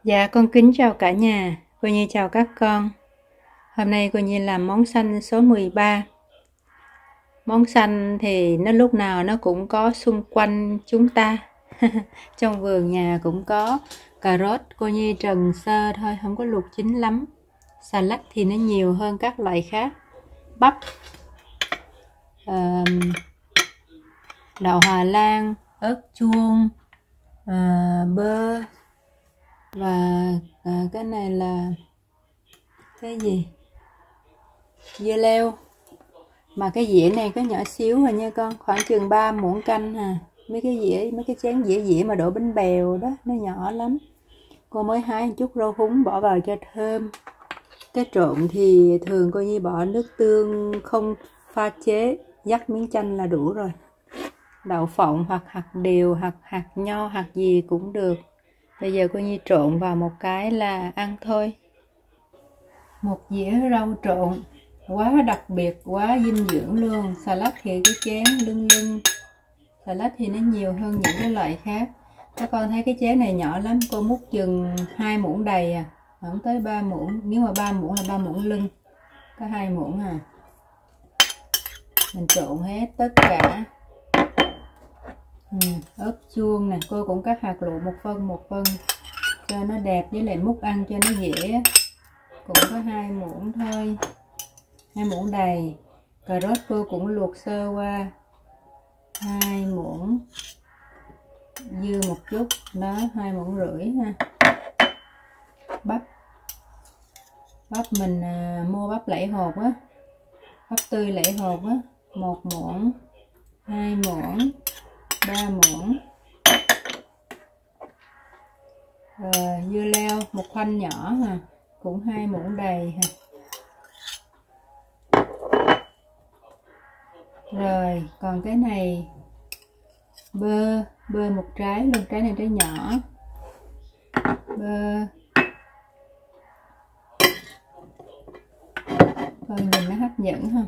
Dạ con kính chào cả nhà, cô Nhi chào các con. Hôm nay cô Nhi làm món xanh số 13. Món xanh thì nó lúc nào nó cũng có xung quanh chúng ta. Trong vườn nhà cũng có cà rốt, cô Nhi trần sơ thôi, không có luộc chín lắm. Xà lách thì nó nhiều hơn các loại khác. Bắp, đậu Hà Lan, ớt chuông, bơ và cái này là cái gì, dưa leo. Mà cái dĩa này có nhỏ xíu rồi nha con, khoảng chừng 3 muỗng canh hà. Mấy cái dĩa, mấy cái chén dĩa mà đổ bánh bèo đó, nó nhỏ lắm. Cô mới hái một chút rau húng bỏ vào cho thơm. Cái trộn thì thường cô Nhi bỏ nước tương không pha chế, dắt miếng chanh là đủ rồi. Đậu phộng hoặc hạt điều hoặc hạt nho, hạt gì cũng được. Bây giờ cô Nhi trộn vào một cái là ăn thôi. Một dĩa rau trộn quá đặc biệt, quá dinh dưỡng luôn. Xà lách thì cái chén lưng, xà lách thì nó nhiều hơn những cái loại khác. Các con thấy cái chén này nhỏ lắm, cô múc chừng 2 muỗng đầy à, không tới 3 muỗng. Nếu mà 3 muỗng là 3 muỗng lưng, có 2 muỗng à. Mình trộn hết tất cả. Ớt chuông nè, cô cũng cắt hạt lựu một phân cho nó đẹp, với lại múc ăn cho nó dễ. Cũng có 2 muỗng thôi, 2 muỗng đầy. Cà rốt cô cũng luộc sơ qua, 2 muỗng, dư một chút đó, 2 muỗng rưỡi ha. Bắp mình mua bắp lẫy hột á, bắp tươi lẫy hột á, 1 muỗng, 2 muỗng, 3 muỗng. Rồi dưa leo một khoanh nhỏ ha, cũng 2 muỗng đầy ha. Rồi còn cái này bơ một trái luôn, trái này trái nhỏ. Bơ coi nhìn nó hấp dẫn ha.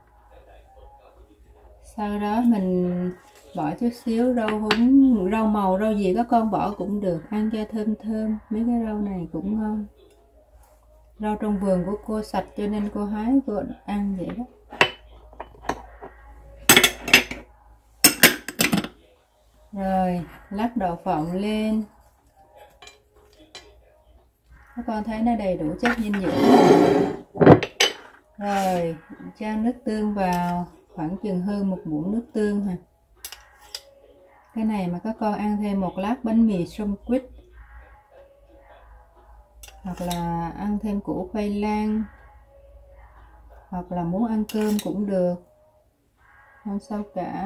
Sau đó mình bỏ chút xíu rau húng, rau màu, rau gì các con bỏ cũng được, ăn cho thơm thơm. Mấy cái rau này cũng ngon. Rau trong vườn của cô sạch cho nên cô hái cô ăn vậy đó. Rồi lắc đậu phộng lên. Các con thấy nó đầy đủ chất dinh dưỡng. Rồi cho nước tương vào, khoảng chừng hơn 1 muỗng nước tương ha. Cái này mà các con ăn thêm một lát bánh mì sông quýt, hoặc là ăn thêm củ khoai lang, hoặc là muốn ăn cơm cũng được, không sao cả.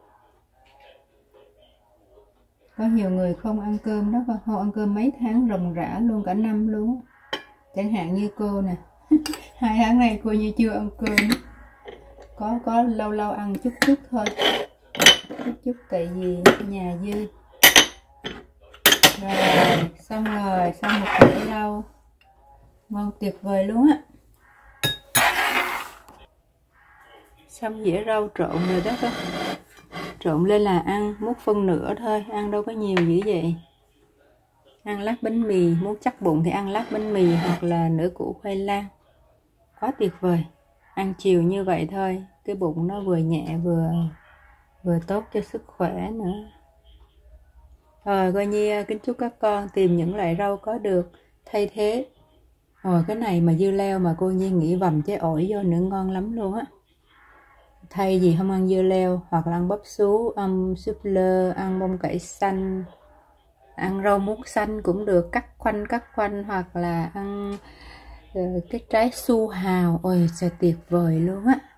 Có nhiều người không ăn cơm đó, không ăn cơm mấy tháng ròng rã luôn, cả năm luôn. Chẳng hạn như cô nè, 2 tháng này cô như chưa ăn cơm. Có lâu lâu ăn chút thôi, chút tại vì nhà dư. Rồi xong một dĩa rau ngon tuyệt vời luôn á. Xong dĩa rau trộn rồi đó con. Trộn lên là ăn, múc phân nửa thôi, ăn đâu có nhiều dữ vậy. Ăn lát bánh mì, muốn chắc bụng thì ăn lát bánh mì hoặc là nửa củ khoai lang. Quá tuyệt vời. Ăn chiều như vậy thôi, cái bụng nó vừa nhẹ vừa tốt cho sức khỏe nữa. Rồi coi như kính chúc các con tìm những loại rau có được thay thế. Cái này mà dưa leo mà cô Nhi nghĩ vầm trái ổi vô nữa ngon lắm luôn á. Thay vì không ăn dưa leo, hoặc là ăn bắp sú, ăn súp lơ, ăn bông cải xanh, ăn rau muống xanh cũng được, cắt khoanh, hoặc là ăn cái trái su hào. Ôi trời tuyệt vời luôn á.